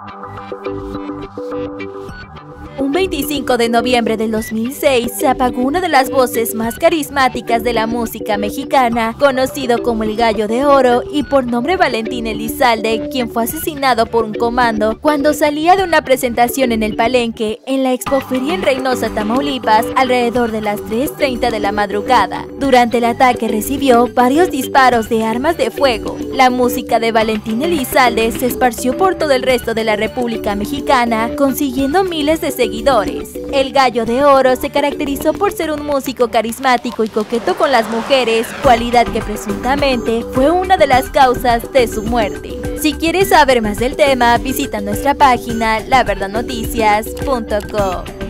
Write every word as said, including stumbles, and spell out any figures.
Un veinticinco de noviembre del dos mil seis se apagó una de las voces más carismáticas de la música mexicana, conocido como el Gallo de Oro y por nombre Valentín Elizalde, quien fue asesinado por un comando cuando salía de una presentación en el Palenque, en la Expoferia en Reynosa, Tamaulipas, alrededor de las tres treinta de la madrugada. Durante el ataque recibió varios disparos de armas de fuego. La música de Valentín Elizalde se esparció por todo el resto de la República Mexicana, consiguiendo miles de seguidores. El Gallo de Oro se caracterizó por ser un músico carismático y coqueto con las mujeres, cualidad que presuntamente fue una de las causas de su muerte. Si quieres saber más del tema, visita nuestra página la verdad noticias punto com.